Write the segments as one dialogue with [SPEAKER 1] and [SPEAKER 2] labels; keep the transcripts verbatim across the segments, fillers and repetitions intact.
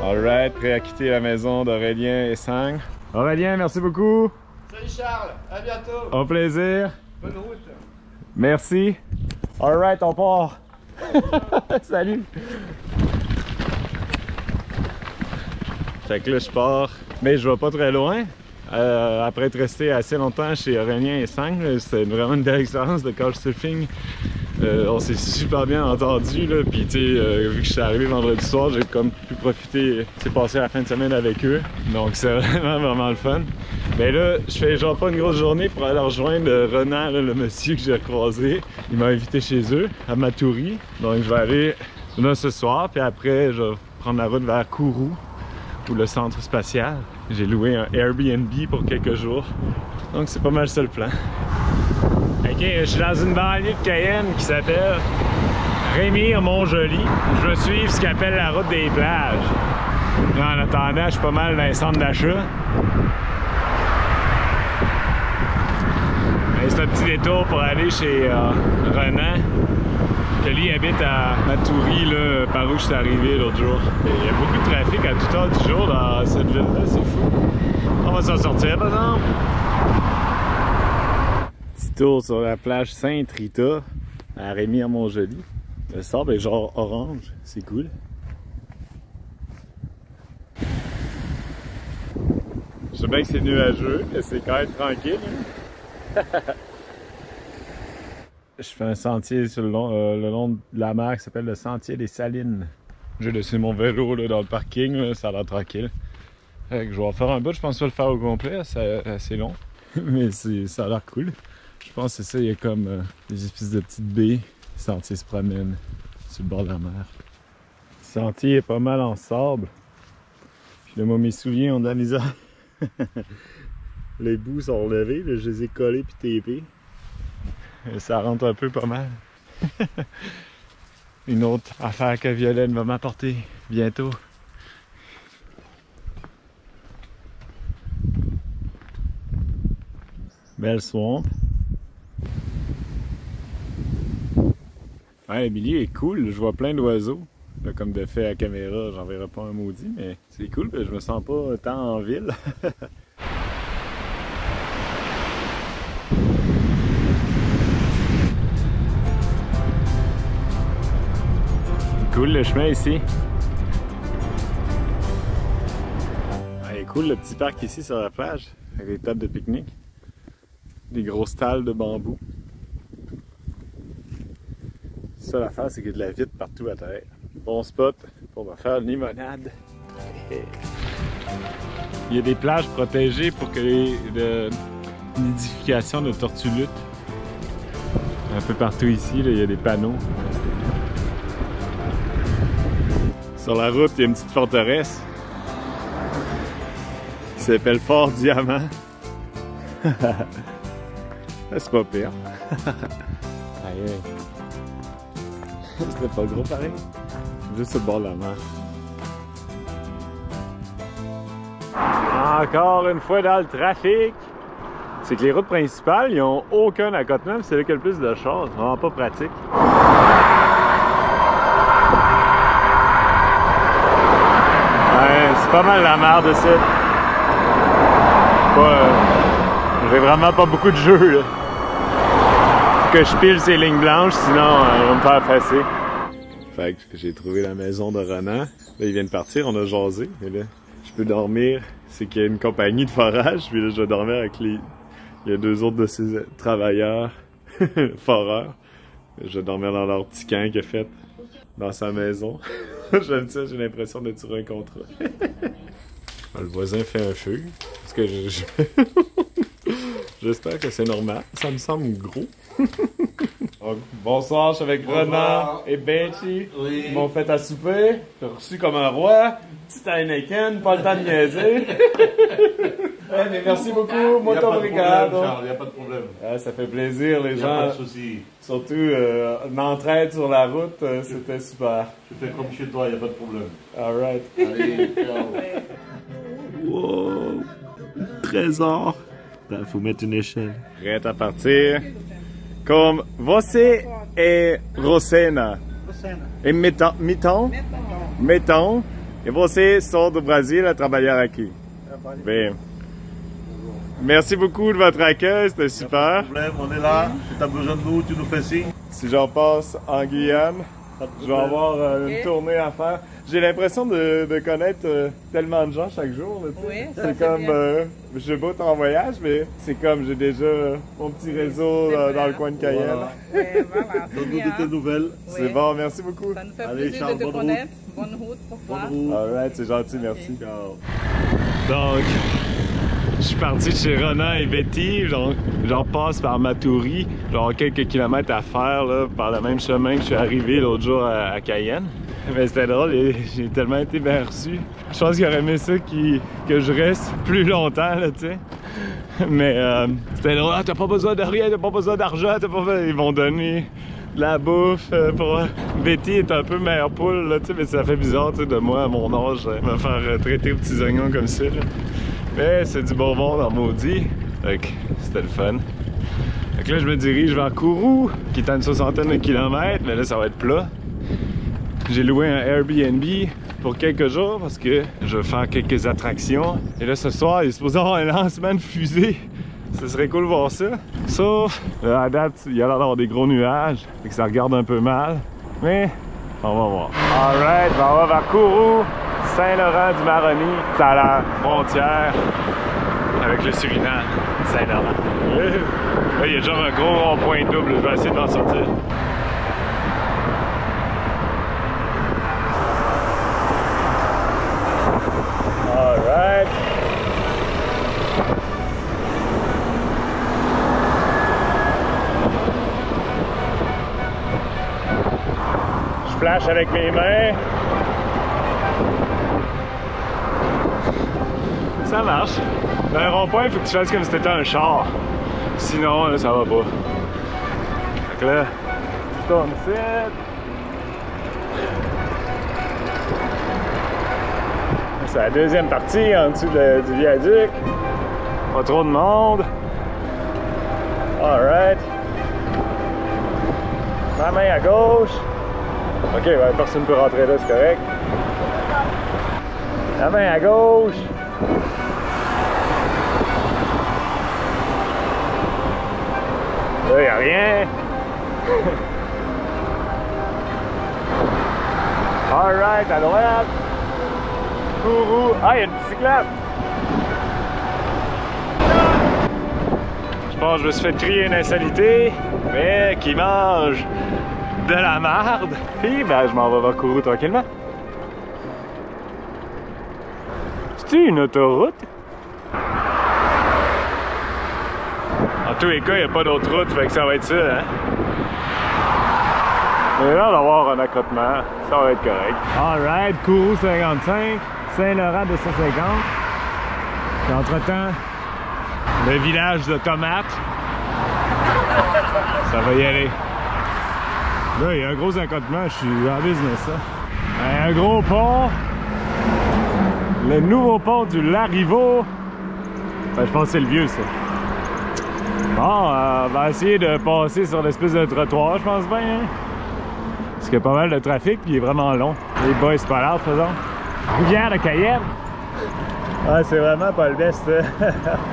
[SPEAKER 1] Alright, prêt à quitter la maison d'Aurélien et Sang. Aurélien, merci beaucoup.
[SPEAKER 2] Salut Charles, à bientôt.
[SPEAKER 1] Au plaisir.
[SPEAKER 2] Bonne route.
[SPEAKER 1] Merci. Alright, on part. Salut. Fait que là, je pars. Mais je vais pas très loin. Euh, après être resté assez longtemps chez Aurélien et Sang, c'était vraiment une belle expérience de couchsurfing. Euh, on s'est super bien entendu, là, puis tu sais, euh, vu que je suis arrivé vendredi soir, j'ai comme pu profiter, tu sais, passer la fin de semaine avec eux, donc c'est vraiment vraiment le fun. Mais là, je fais genre pas une grosse journée pour aller rejoindre Renan, là, le monsieur que j'ai croisé. Il m'a invité chez eux, à Matoury, donc je vais aller là ce soir, puis après je vais prendre la route vers Kourou, ou le centre spatial. J'ai loué un Airbnb pour quelques jours, donc c'est pas mal ça le plan. Ok, je suis dans une banlieue de Cayenne qui s'appelle Rémire-Montjoly. Je vais suivre ce qu'ils appellent la route des plages. En attendant, je suis pas mal dans les centres d'achat. C'est un petit détour pour aller chez euh, Renan, que lui habite à Matoury, là, par où je suis arrivé l'autre jour. Et il y a beaucoup de trafic à toute heure du jour dans cette ville-là, c'est fou. On va s'en sortir, par exemple. Tour sur la plage Sainte-Rita à Rémire-Montjoly. Le sable est genre orange, c'est cool. Je sais bien que c'est nuageux, mais c'est quand même tranquille. Hein? Je fais un sentier sur le long, euh, le long de la mer qui s'appelle le Sentier des Salines. J'ai laissé mon vélo là, dans le parking, là, ça a l'air tranquille. Fait que je vais en faire un bout, je pense que je vais le faire au complet, c'est assez long, mais ça a l'air cool. Je pense que c'est ça, il y a comme euh, des espèces de petites baies. Le sentier se promène sur le bord de la mer. Le sentier est pas mal en sable. Puis là, moi, mes souliers ont de la misère. Les bouts sont relevés, là, je les ai collés puis tapés. Et ça rentre un peu pas mal. Une autre affaire que Violaine va m'apporter bientôt. Belle swamp. Ouais, le milieu est cool, je vois plein d'oiseaux. Comme de fait à caméra, j'en verrai pas un maudit, mais c'est cool, je me sens pas tant en ville. Cool le chemin ici. Ouais, cool le petit parc ici sur la plage, avec des tables de pique-nique. Des grosses talles de bambou. Ça l'affaire, c'est qu'il y a de la vitre partout à terre. Bon spot pour me faire une limonade. Il y a des plages protégées pour que les de, nidification de tortues luttes. Un peu partout ici, là, il y a des panneaux. Sur la route, il y a une petite forteresse qui s'appelle Fort Diamant. C'est pas pire. Aïe aïe. C'était pas gros pareil. Juste au bord de la mer. Encore une fois dans le trafic. C'est que les routes principales, ils n'ont aucun accotement, c'est là qu'il y a le plus de chars. C'est vraiment pas pratique. Ouais, c'est pas mal la merde de ça. Pas, euh, j'ai vraiment pas beaucoup de jeux là. Que je pile ces lignes blanches, sinon euh, ils vont me faire effacer. Fait que j'ai trouvé la maison de Renan. Là, il vient de partir, on a jasé. Et là, je peux dormir. C'est qu'il y a une compagnie de forage. Puis là, je vais dormir avec les... Il y a deux autres de ses travailleurs foreurs. Je vais dormir dans leur petit camp qu'il a fait dans sa maison. J'aime ça, j'ai l'impression de tirer un contrat. Le voisin fait un feu. Parce que je... je... J'espère que c'est normal. Ça me semble gros. Donc, bonsoir, je suis avec Renan et Betty. Oui. Ils m'ont fait à souper. J'ai reçu comme un roi. Petit Heineken, pas le temps de niaiser. Ouais, mais merci beaucoup. Muito obrigado.
[SPEAKER 2] Il n'y a pas de problème.
[SPEAKER 1] Ouais, ça fait plaisir, les
[SPEAKER 2] y
[SPEAKER 1] gens.
[SPEAKER 2] A pas de souci.
[SPEAKER 1] Surtout euh, l'entraide sur la route, euh, c'était super.
[SPEAKER 2] Je fais comme chez toi, il n'y a pas de problème.
[SPEAKER 1] Alright.
[SPEAKER 2] Allez, ciao.
[SPEAKER 1] Wow. Trésor. Il faut mettre une échelle. Prête à partir. Comme você é Rosena.
[SPEAKER 3] Rosena.
[SPEAKER 1] Et mettons, mettons, mettons E você sort do Brasil a trabalhar aqui? Bem. Merci beaucoup de votre accueil, c'était super.
[SPEAKER 2] Pas de problème, on est là. Si tu as besoin de nous, tu nous fais signe.
[SPEAKER 1] Si j'en passe en Guyane, je vais avoir euh, une
[SPEAKER 3] Okay.
[SPEAKER 1] tournée à faire. J'ai l'impression de, de connaître euh, tellement de gens chaque jour. Là, tu sais.
[SPEAKER 3] Oui, ça
[SPEAKER 1] c'est
[SPEAKER 3] fait
[SPEAKER 1] comme,
[SPEAKER 3] bien.
[SPEAKER 1] euh, je sais pas, t'es en voyage, mais c'est comme j'ai déjà mon petit réseau
[SPEAKER 3] C'est
[SPEAKER 1] euh,
[SPEAKER 3] vrai.
[SPEAKER 1] dans le coin de Cayenne.
[SPEAKER 2] Voilà.
[SPEAKER 3] Ouais, voilà, c'est
[SPEAKER 2] Donne-nous
[SPEAKER 3] bien.
[SPEAKER 2] de tes nouvelles.
[SPEAKER 1] C'est
[SPEAKER 3] Oui.
[SPEAKER 1] bon, merci beaucoup.
[SPEAKER 3] Ça nous fait
[SPEAKER 2] Allez,
[SPEAKER 3] plaisir
[SPEAKER 2] Charles,
[SPEAKER 3] de te
[SPEAKER 2] bonne
[SPEAKER 3] connaître. Bonne route pour toi.
[SPEAKER 2] Bonne route.
[SPEAKER 1] Alright, c'est gentil, merci.
[SPEAKER 2] Ciao.
[SPEAKER 1] Donc, je suis parti de chez Ronan et Betty, donc j'en passe par Matoury, genre quelques kilomètres à faire là, par le même chemin que je suis arrivé l'autre jour à, à Cayenne. Mais c'était drôle, et j'ai tellement été bien reçu. Je pense qu'il aurait aimé ça qui, que je reste plus longtemps, là, tu sais. Mais euh, c'était drôle, ah, t'as pas besoin de rien, t'as pas besoin d'argent, t'as pas besoin... Ils vont donner de la bouffe euh, pour... Betty est un peu mère poule, là, tu sais, mais ça fait bizarre, tu sais, de moi, à mon âge, me faire euh, traiter aux petits oignons comme ça, là. Mais c'est du bonbon dans maudit. Fait que c'était le fun. Fait que là, je me dirige vers Kourou, qui est à une soixantaine de kilomètres, mais là, ça va être plat. J'ai loué un Airbnb pour quelques jours parce que je veux faire quelques attractions. Et là, ce soir, il est supposé avoir un lancement de fusée. Ce serait cool de voir ça. Sauf, là, à date, il y a l'air d'avoir des gros nuages, et que ça regarde un peu mal. Mais, on va voir. Alright, on va vers Kourou. Saint-Laurent-du-Maroni, c'est à la frontière avec le Suriname, Saint-Laurent. Là, il y a genre un gros rond-point double, je vais essayer de m'en sortir. Alright. Je flash avec mes mains. Ça marche. Dans un rond-point, il faut que tu fasses comme si t'étais un char. Sinon, là, ça va pas. Fait que là, tu tournes ici. C'est la deuxième partie en dessous de- du viaduc. Pas trop de monde. Alright. Ma main à gauche. Ok, ouais, personne ne peut rentrer là, c'est correct. La main à gauche. Là, il n'y a rien. Alright, à droite. Kourou. Ah, il y a une bicyclette. Je pense que je me suis fait crier une insolité, mais qui mange de la marde. Puis, ben, je m'en vais vers Kourou tranquillement. C'est-tu une autoroute? En tous les cas, il n'y a pas d'autre route, fait que ça va être ça, hein? On a l'air d'avoir un accotement, ça va être correct. Alright, Kourou cinquante-cinq, Saint-Laurent deux cent cinquante. Puis entre-temps, le village de tomates. Ça va y aller. Là, il y a un gros accotement, je suis en business, ça. Un gros pont. Le nouveau pont du Larrivaux. Ben, je pense que c'est le vieux, ça. Bon, euh, on va essayer de passer sur l'espèce de trottoir, je pense bien. Hein? Parce qu'il y a pas mal de trafic, puis il est vraiment long. Les boys, c'est pas large, faisons. Rivière de Cayenne. Ah, c'est vraiment pas le best, ça.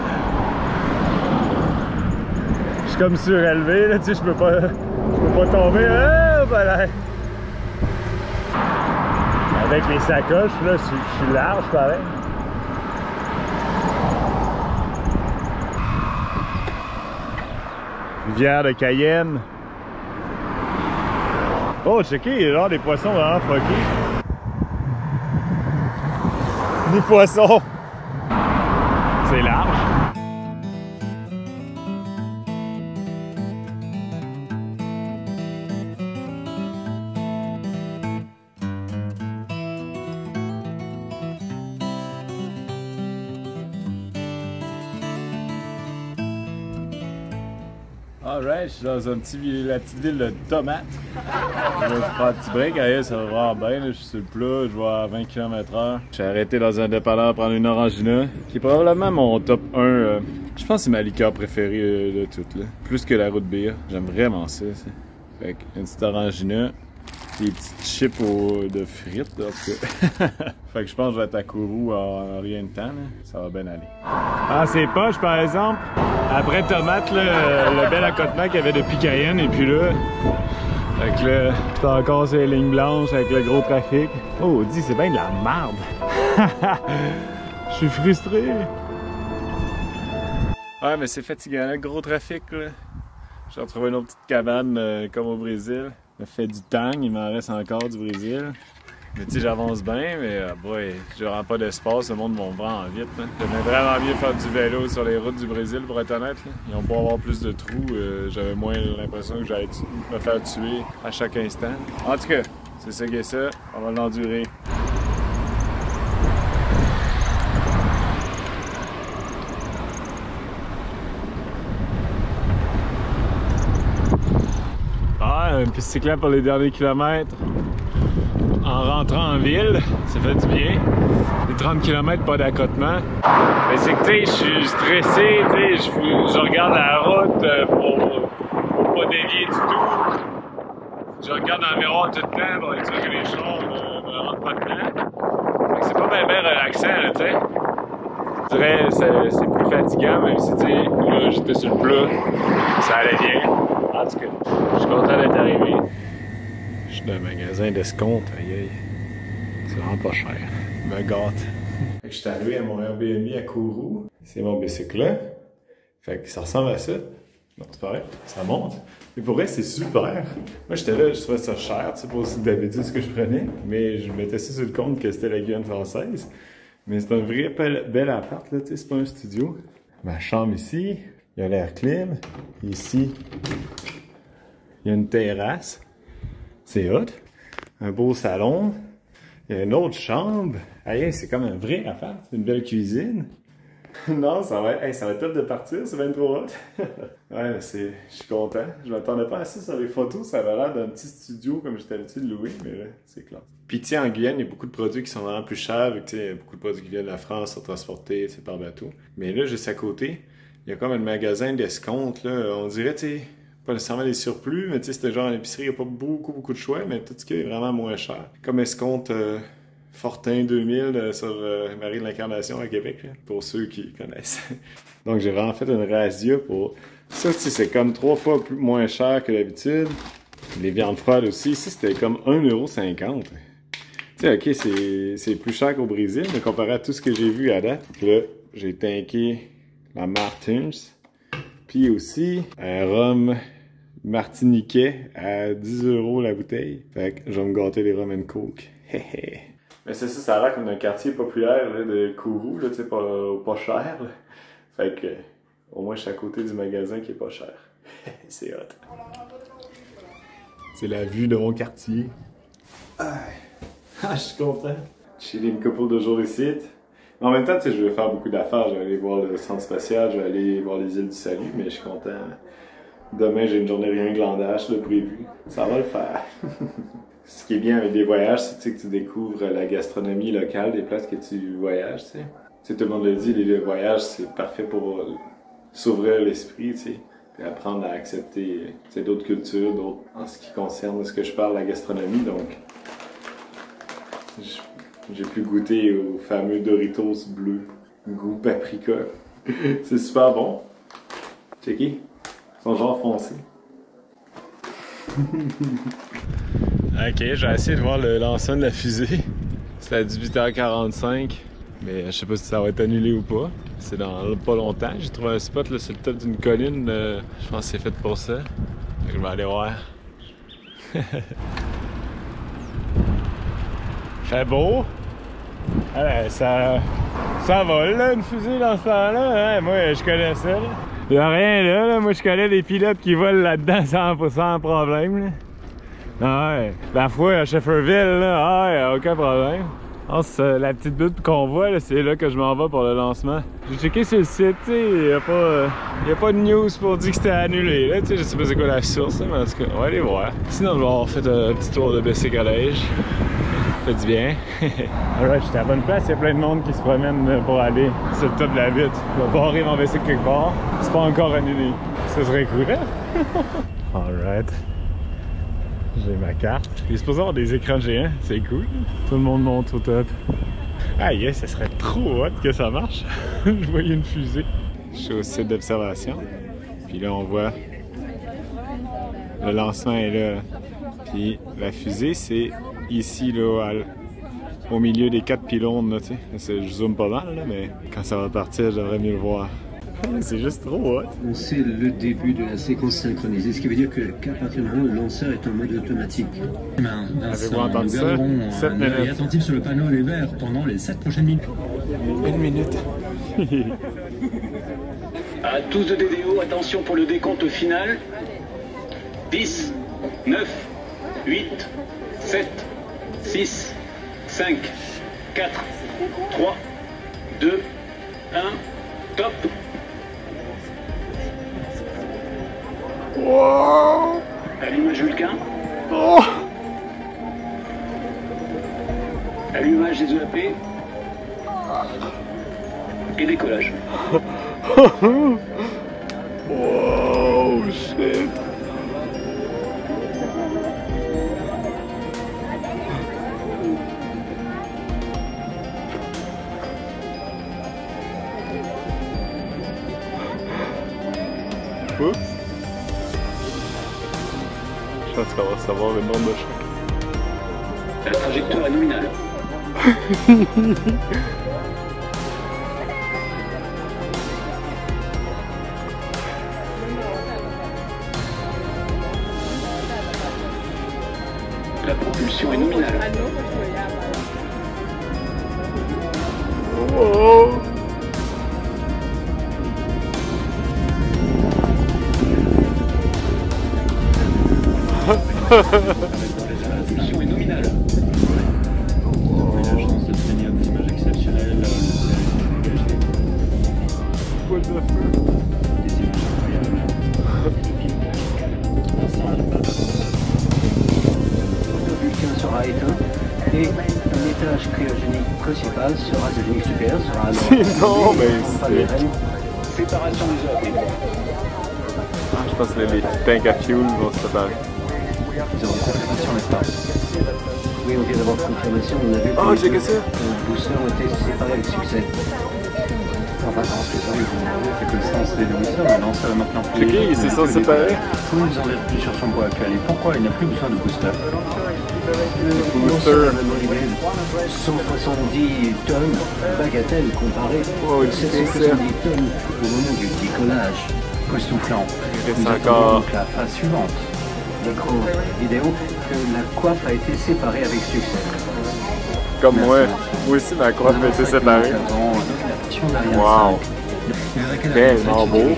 [SPEAKER 1] Je suis comme surélevé, là, tu sais, je peux pas... Je peux pas tomber. Ah, voilà. Avec les sacoches, là, je suis large, pareil. Rivière de Cayenne. Oh, checker, il y a genre des poissons vraiment fuckés. Des poissons. C'est large. Alright, je suis dans un petit, la petite ville de Tomates. Je vais faire un petit break, ailleurs, ça va vraiment bien. Là, je suis sur le plat, je vais à vingt kilomètres heure. Je suis arrêté dans un dépanneur prendre une Orangina, qui est probablement mon top un. Euh, je pense que c'est ma liqueur préférée euh, de toutes. Là. Plus que la root beer. J'aime vraiment ça. ça. Fait que une petite Orangina. des petites chips au, de frites, là, en tout cas. Fait que je pense que je vais être à Kourou en rien de temps, là. Ça va bien aller. Ah, c'est poche, par exemple. Après tomate, là, le bel accotement qu'il y avait depuis Cayenne, et puis là... Fait que là, c'est encore ces lignes blanches avec le gros trafic. Oh, dis, c'est bien de la merde. Je suis frustré. Ouais, mais c'est fatigant, le gros trafic, là. J'ai retrouvé une autre petite cabane euh, comme au Brésil. Ça fait du tang, il m'en reste encore du Brésil. Mais tu sais, j'avance bien, mais euh, boy, j'ai vraiment pas d'espace, le monde va vraiment vite. Hein. J'aimais vraiment bien faire du vélo sur les routes du Brésil, pour être honnête. Là. Ils ont beau avoir plus de trous, euh, j'avais moins l'impression que j'allais me faire tuer à chaque instant. En tout cas, c'est ça qui est ça, on va l'endurer. Ah, une piste cyclable pour les derniers kilomètres. En rentrant en ville, ça fait du bien. Les trente kilomètres, pas d'accotement. Mais c'est que, tu sais, je suis stressé, tu sais, je, je regarde la route pour, pour pas dévier du tout. Je regarde dans le miroir tout le temps pour être sûr que les chars ne me rentrent pas dedans. C'est pas bien, bien relaxant, là, tu sais. Je dirais que c'est plus fatigant, même si, tu sais, là, j'étais sur le plat, ça allait bien. En tout cas, je suis content d'être arrivé. Je suis dans un magasin d'escompte, aïe aïe. C'est vraiment pas cher. Je me gâte. Fait que je suis arrivé à mon Airbnb à Kourou. C'est mon bicycle là. Fait que ça ressemble à ça. Non, c'est pareil, ça monte. Mais pour vrai, c'est super. Moi, j'étais là, je trouvais ça cher, tu sais, pas aussi d'habitude ce que je prenais. Mais je mettais ça sur le compte que c'était la Guyane française. Mais c'est un vrai bel, bel appart, là, tu sais, c'est pas un studio. Ma chambre ici, il y a l'air clim. Ici, il y a une terrasse. C'est hot. Un beau salon. Il y a une autre chambre. Hey, c'est comme un vrai appart. Une belle cuisine. Non, ça va être, hey, ça va être top de partir. C'est bien trop hot. Ouais, c'est, je suis content. Je m'attendais pas à ça sur les photos. Ça avait l'air d'un petit studio comme j'étais habitué de louer. Mais là, c'est clair. Puis, tu sais, en Guyane, il y a beaucoup de produits qui sont vraiment plus chers. Vu que, tu sais, il y a beaucoup de produits qui viennent de la France, sont transportés par bateau. Mais là, juste à côté, il y a comme un magasin d'escompte. Là. On dirait, tu sais, pas nécessairement des surplus, mais tu sais, c'était genre une épicerie, il n'y a pas beaucoup, beaucoup de choix, mais tout ce qui est vraiment moins cher. Comme escompte euh, Fortin deux mille euh, sur euh, Marie de l'Incarnation à Québec, là, pour ceux qui connaissent. Donc, j'ai vraiment fait une razzia pour... Ça, tu sais, c'est comme trois fois plus, moins cher que d'habitude. Les viandes froides aussi, ici, c'était comme un euro cinquante. Tu sais, OK, c'est plus cher qu'au Brésil, mais comparé à tout ce que j'ai vu à date, là, j'ai tanké la Martins, puis aussi un rhum martiniquais à dix euros la bouteille. Fait que je vais me gâter les rum and coke. Mais c'est ça, ça a l'air comme un quartier populaire là, de Kourou, là, tu sais, pas, pas cher. Là. Fait que au moins je suis à côté du magasin qui est pas cher. C'est hot. C'est la vue de mon quartier. Ah, je suis content. J'ai une couple de jours ici. Mais en même temps, tu sais, je vais faire beaucoup d'affaires. Je vais aller voir le centre spatial, je vais aller voir les îles du Salut, mais je suis content. Demain, j'ai une journée rien glandage de prévu. Ça va le faire. Ce qui est bien avec des voyages, c'est que tu découvres la gastronomie locale des places que tu voyages, tu sais. Tu sais, tout le monde le dit, les voyages, c'est parfait pour s'ouvrir l'esprit, tu sais. Puis apprendre à accepter d'autres cultures, d'autres en ce qui concerne ce que je parle, la gastronomie, donc... J'ai pu goûter aux fameux Doritos bleus, goût paprika. C'est super bon. Checky, ils sont genre foncés. Ok, j'ai essayé de voir le lancement de la fusée. C'est à dix-huit heures quarante-cinq, mais je sais pas si ça va être annulé ou pas. C'est dans pas longtemps. J'ai trouvé un spot là, sur le top d'une colline. Euh, je pense que c'est fait pour ça. Donc, je vais aller voir. Fait beau. Ah, ça, ça vole là, une fusée dans ce temps-là. Hein? Moi, je connais ça. Là. Y a rien là, là. Moi, je connais des pilotes qui volent là-dedans sans, sans problème. Là. Ah ouais. La fois à Shefferville, là, ah ouais, aucun problème. Oh, la petite butte qu'on voit, c'est là que je m'en vais pour le lancement. J'ai checké sur le site, tu sais, il n'y a, euh, a pas de news pour dire que c'était annulé. Là, je sais pas c'est quoi la source, là, mais en tout cas, on va aller voir. Sinon, je vais avoir fait un petit tour de bicycle collège. Ça fait du bien. Alright, j'étais à la bonne place, il y a plein de monde qui se promène pour aller sur le top de la butte. Je vais barrer mon bicycle quelque part. C'est pas encore annulé. Ça serait cool, hein? Alright. J'ai ma carte. Il est supposé avoir des écrans géants, c'est cool. Tout le monde monte au top. Ah yes, ça serait trop hot que ça marche. Je voyais une fusée. Je suis au site d'observation. Puis là, on voit le lancement est là. Puis la fusée, c'est ici, là, à, au milieu des quatre pylônes. Là, tu sais. Je zoome pas mal, là, mais quand ça va partir, j'aimerais mieux le voir. C'est juste trop hot.
[SPEAKER 4] C'est le début de la séquence synchronisée, ce qui veut dire que qu'à partir du moment où le lanceur est en mode automatique.
[SPEAKER 1] Avez-vous entendu ça? sept minutes.
[SPEAKER 4] Attentif sur le panneau les verts pendant les sept prochaines minutes.
[SPEAKER 1] Une minute.
[SPEAKER 5] À tous de D D O, attention pour le décompte final. dix, neuf, huit, sept, six, cinq, quatre, trois, deux, un, top.
[SPEAKER 1] Wow.
[SPEAKER 5] Allumage Vulcain.
[SPEAKER 1] Oh.
[SPEAKER 5] Allumage des E A P. Et décollage.
[SPEAKER 1] Wow, shit. Oups. Je pense qu'on va savoir le nombre de chocs.
[SPEAKER 5] La trajectoire est nominale. La propulsion est nominale.
[SPEAKER 1] Oh.
[SPEAKER 5] La propulsion est nominale.
[SPEAKER 4] Vous avez la chance d'obtenir des images exceptionnelles.
[SPEAKER 1] What the fuck?
[SPEAKER 4] Des images incroyables. Le Vulcain sera éteint et l'étage cryogénique principal sera devenu supérieur, sera alors.
[SPEAKER 1] Non, mais c'est.
[SPEAKER 5] Séparation des E A P.
[SPEAKER 1] Ah, je pense que les tanks à fuel vont se séparer.
[SPEAKER 4] Nous avons confirmation, n'est-ce pas? Oui, on vient d'avoir confirmation. On a vu que
[SPEAKER 1] oh, j'ai que ça.
[SPEAKER 4] les boosters ont été séparés avec succès. Enfin, non, ce que ça veut dire, c'est que le sens des lanceurs, le lanceur est maintenant plus.
[SPEAKER 1] Ok, ils se sont séparés.
[SPEAKER 4] Tout nous enlève plus sur son poids actuel. Et pourquoi il n'a plus besoin de booster?
[SPEAKER 1] Booster.
[SPEAKER 4] cent soixante-dix tonnes, bagatelle comparée
[SPEAKER 1] Oh,
[SPEAKER 4] aux sept cent soixante-dix tonnes au moment du décollage. Époustouflant.
[SPEAKER 1] reste
[SPEAKER 4] Nous attendons
[SPEAKER 1] encore-
[SPEAKER 4] donc la phase suivante. L'écran vidéo que la coiffe a été séparée avec succès.
[SPEAKER 1] Comme moi. Moi aussi, ma coiffe a été séparée. Wow. Tellement beau.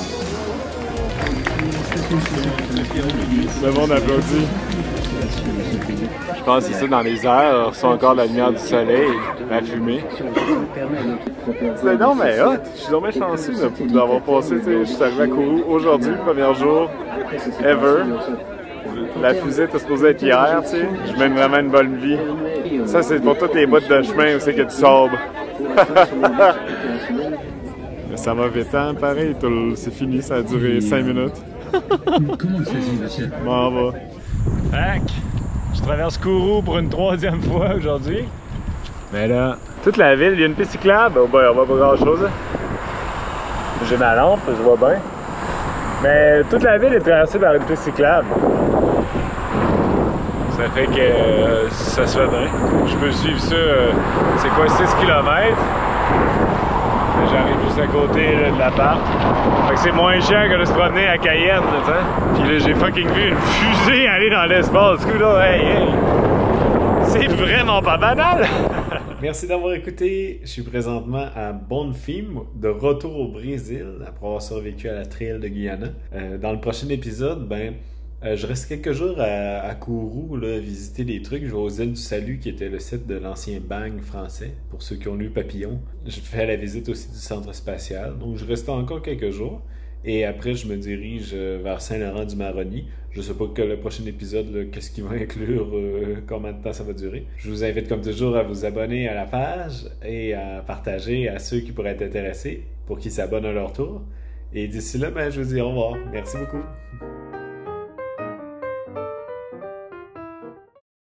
[SPEAKER 1] Le monde applaudit. Je pense que c'est ça, dans les airs, on reçoit encore la lumière du soleil, la fumée. C'est non, mais hot! Je suis vraiment chanceux de- d'avoir passé, tu sais, je suis arrivé à Kourou aujourd'hui, premier jour, ever. La fusée était supposée être hier, tu sais. Je mène vraiment une bonne vie. Ça, c'est pour toutes les bouts de chemin où c'est que tu sabres. Mais ça va vite, hein, pareil, tout- c'est fini, ça a duré cinq minutes.
[SPEAKER 4] Comment le saisit, monsieur?
[SPEAKER 1] M'en va. Tac! Je traverse Kourou pour une troisième fois aujourd'hui. Mais là, toute la ville, il y a une piste cyclable. Oh ben, on voit pas grand chose. J'ai ma lampe, je vois bien. Mais toute la ville est traversée par une piste cyclable. Ça fait que euh, ça se fait bien. Je peux suivre ça, euh, c'est quoi, six kilomètres? J'arrive juste à côté là, de l'appart. Fait que c'est moins cher que de se promener à Cayenne, tu sais. Puis là, j'ai fucking vu une fusée aller dans l'espace. Du coup, là, hey, hey. C'est vraiment pas banal! Merci d'avoir écouté. Je suis présentement à Bonfim, de retour au Brésil, après avoir survécu à la trail de Guyana. Euh, dans le prochain épisode, ben, euh, je reste quelques jours à, à Kourou, là, visiter des trucs. Je vais aux îles du Salut, qui était le site de l'ancien Bang français, pour ceux qui ont lu Papillon. Je fais la visite aussi du centre spatial, donc je reste encore quelques jours. Et après, je me dirige vers Saint-Laurent-du-Maroni. Je sais pas que le prochain épisode, là, qu'est-ce qu'il va inclure, euh, combien de temps ça va durer. Je vous invite comme toujours à vous abonner à la page et à partager à ceux qui pourraient être intéressés pour qu'ils s'abonnent à leur tour. Et d'ici là, ben, je vous dis au revoir. Merci beaucoup.